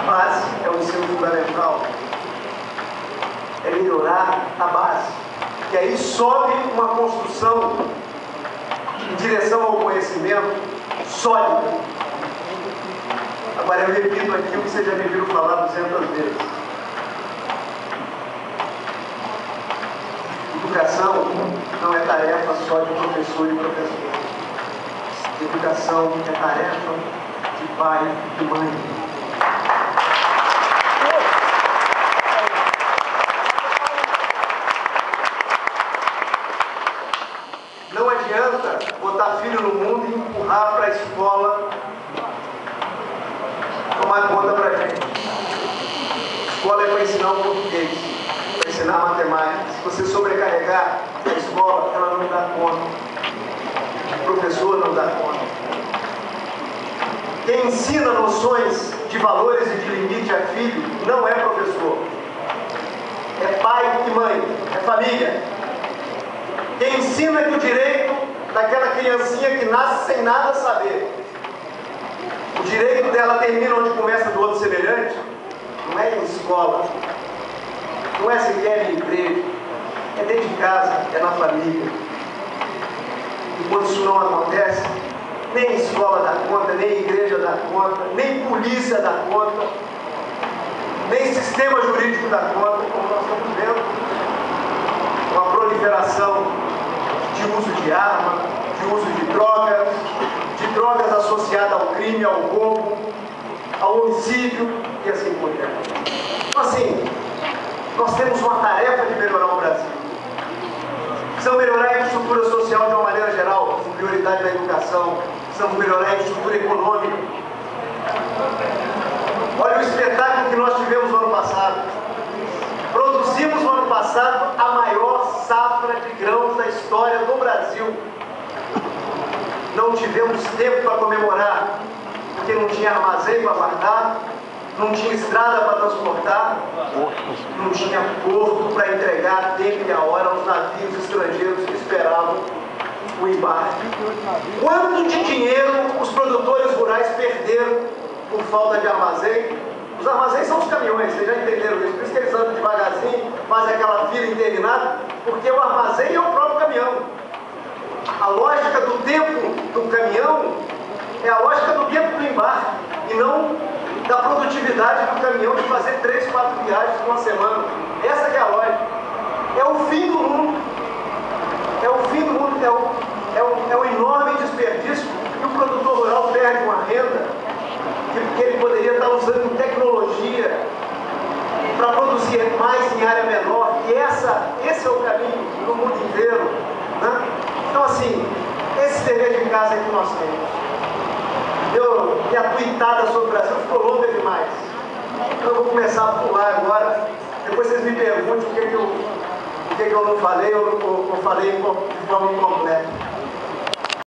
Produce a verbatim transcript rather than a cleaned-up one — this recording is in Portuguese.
base é o ensino fundamental. É melhorar a base. E aí sobe uma construção em direção ao conhecimento sólida. Agora eu repito aqui o que vocês já me viram falar duzentas vezes. Educação não é tarefa só de professor e professor. Educação é tarefa de pai e mãe. Não adianta botar filho no mundo e empurrar para a escola tomar conta para a gente. Escola é para ensinar o português, para ensinar a matemática. Se você sobrecarregar a escola, ela não dá conta. O professor não dá conta. Quem ensina noções de valores e de limite a filho não é professor. É pai e mãe, é família. Quem ensina que o direito daquela criancinha que nasce sem nada saber, o direito dela termina onde começa do outro semelhante, não é em escola, não é sequer em igreja, é dentro de casa, é na família. E quando isso não acontece, nem escola dá conta, nem igreja dá conta, nem polícia dá conta, nem sistema jurídico dá conta, como nós estamos vendo. Uma proliferação de uso de arma, de uso de drogas, de drogas associadas ao crime, ao roubo, ao homicídio e assim por diante. Então, assim, nós temos uma tarefa de melhorar o Brasil. Precisamos melhorar a infraestrutura social de uma maneira geral, com prioridade na educação. Precisamos melhorar a infraestrutura econômica. Olha o espetáculo que nós tivemos no ano passado. Produzimos no ano passado a maior safra de grãos da história do Brasil. Não tivemos tempo para comemorar, porque não tinha armazém para guardar, não tinha estrada para transportar, não tinha porto para entregar a tempo e a hora aos navios estrangeiros que esperavam o embarque. Quanto de dinheiro os produtores rurais perderam por falta de armazém? Os armazéns são os caminhões, vocês já entenderam isso, por isso que eles andam devagarzinho, fazem aquela fila interminada, porque o armazém é o próprio caminhão. A lógica do tempo do caminhão é a lógica do tempo do embarque, e não da produtividade do caminhão de fazer três, quatro viagens numa semana. Essa que é a lógica. É o fim do mundo. É o fim do mundo, é o, é o, é o enorme desperdício, e o produtor rural perde uma renda que ele poderia estar usando tecnologia para produzir mais em área menor, e essa, esse é o caminho no mundo inteiro, né? Então, assim, esse dever de casa é que nós temos. Eu, minha tuitada sobre o Brasil ficou longa demais, então eu vou começar a pular agora, depois vocês me perguntem o que, que, eu, o que, que eu não falei, ou, ou, ou falei de forma incompleta.